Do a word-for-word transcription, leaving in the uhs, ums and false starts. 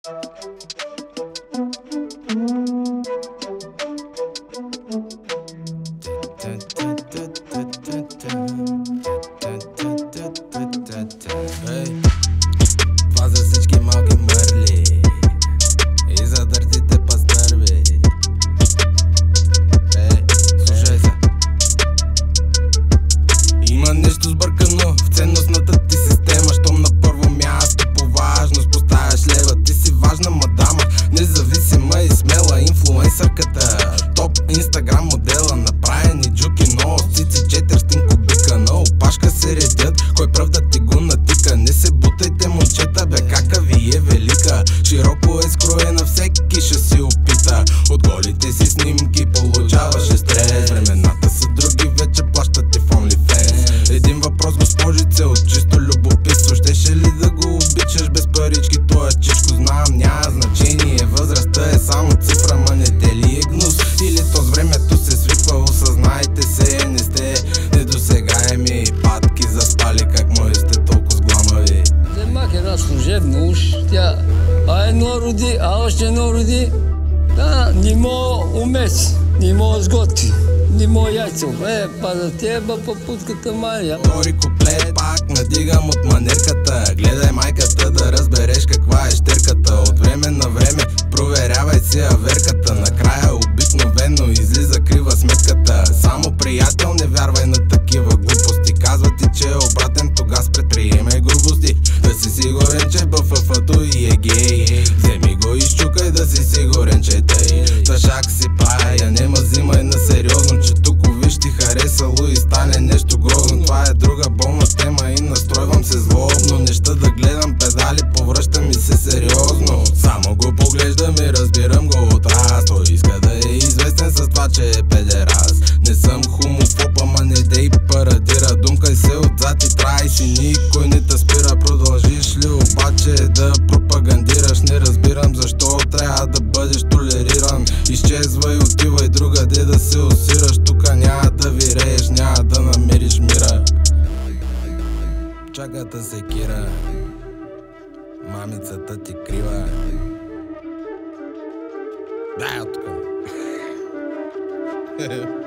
Това за всички малки мърли и за дъртите пастърви. Ей, слушай се. Има нещо сбъркано в ценностната ти система. Щом на първо място по важност поставяш лева. Ти си важна мадама, независима и смела инфлуенсърката. Топ инстаграм модела, направени джуки, но цици четиристотин кубика. На опашка се редят, кой пръв да ти го натика. Не се бутайте момчета, бе кака ви е велика. Широко е скроена, всеки ще си опита. От голите си снимки получаваше стрес. Времената са други, вече плащат ти в OnlyFans. Един въпрос, госпожице, от чисто любопитство: щеше ли да го обичаш без парички? Тоя чичко знам, няма значение. Възрастта е само цифра, ма не те ли е гнус? Или то с времето се свиква, осъзнайте се. Не сте недосегаеми, патки заспали, как мои сте толкова сгламави. Вземах една служебна уж, тя а едно роди, а още едно роди. Да, не мога умеси, не мога сготви, не мога яйцел. Е, па за теба пъпутката Мария. Втори куплет пак надигам от манерката. Гледай майката да разбереш каква е щерката. От време на време проверявай си аверката. Накрая обикновено излиза крива сметката. Само приятел, не вярвай на такива глупости. Казва ти, че е обратен, тогас предприемай грубости. Да си сигурен, че БФФ-то и е гей. Вземи го и изчукай, да си сигурен, че тъй. Тъшак си пая, нема взимай на сериозно, че тук виж ти харесало и стане нещо грозно. Това е друга болна тема и настройвам се злобно. Неща да гледам педали, повръщам и се сериозно. Само го поглеждам и разбирам го от раз. Той иска да е известен с това, че е педерас. Не съм хомофоб, ама не дей парадира. Думкай се отзад и трай си, никой не те спира. Продължиш ли обаче да пропагандираш? Не разбирам защо трябва да бъдеш толериран. Изчезвай, отивай другаде да се усираш. Тука няма да вирееш, няма да намериш мира. Чаката се кира, мамицата ти крива. Дай от тука.